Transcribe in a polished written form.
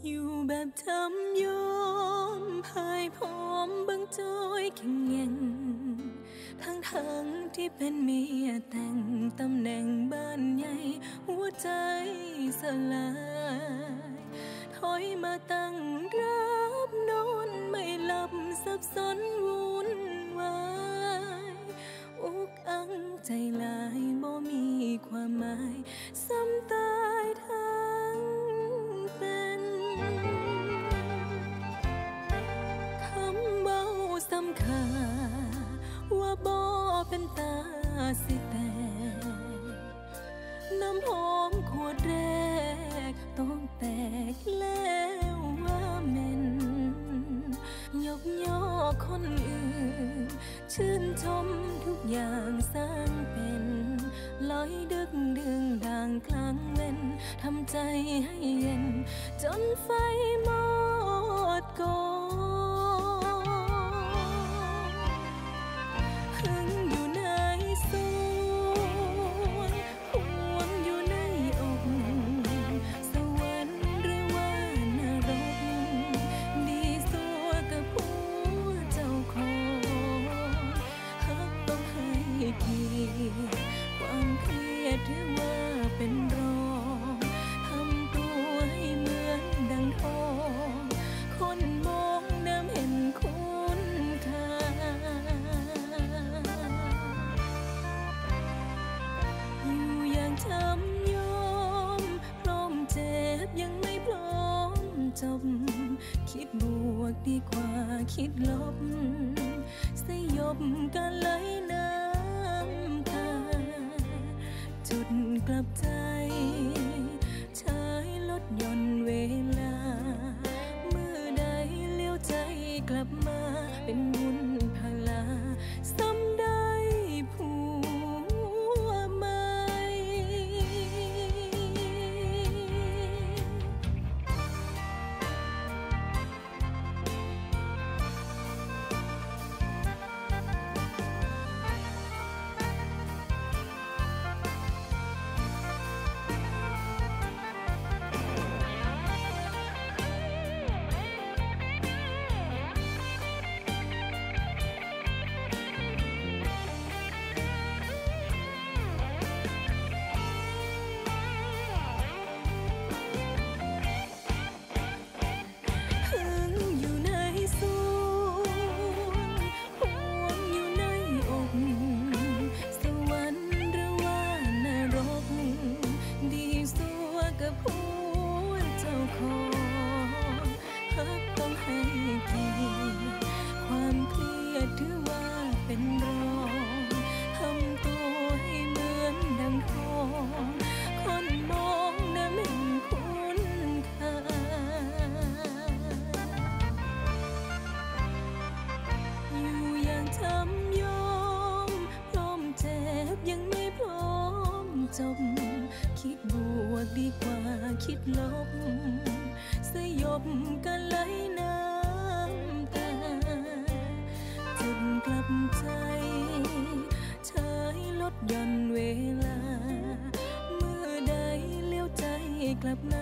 อยู่แบบทำยอมพายพร้อมบังจอยแข็งเงินทั้งที่เป็นเมียแต่งตำแหน่งบ้านใหญ่หัวใจสลายถอยมาตั้งรับนอนไม่หลับสับสนวุ่นวายอุกอังใจลายบ่มีความหมายซ้ำตายทั้งเป็นคำเบาสำคัญว่าบ่เป็นตาสิแต่น้ำหอมขวดแรกต้องแตกแล้วว่าเม่นยกย่อคนอื่นชื่นชมทุกอย่างสร้างเป็นลอยดึกดึงดังกลางเว้นทำใจให้เย็นจนไฟหมดก่อนหึงอยู่ในสวนห่วงอยู่ในอกสวรรค์หรือว่านรกดีสัวกับผัวเจ้าของฮักต้องให้เกียรติความเครียดถือว่าเป็นรองทำตัวให้เหมือนดังทองคนมองน้ำเห็นคุณค่าอยู่อย่างช้ำยอมพร้อมเจ็บยังไม่พร้อมจบคิดบวกดีกว่าคิดลบสยบกันไหลน้ำตาจุดกลับใจใช้ลดหย่อนเวลาเมื่อใดเลี้ยวใจกลับมาเป็นบุญพลาซ้ำได้ผัวใหม่ความเครียดถือว่าเป็นรองทำตัวให้เหมือนดังทองคนมองน้ำเห็นคุณค่าอยู่อย่างช้ำยอมพร้อมเจ็บยังไม่พร้อมจบคิดบวกดีกว่าคิดลบสยบกันไหลน้ำตาจนกลับใจใช้ลดหย่อนเวลาเมื่อใดเลี้ยวใจกลับมา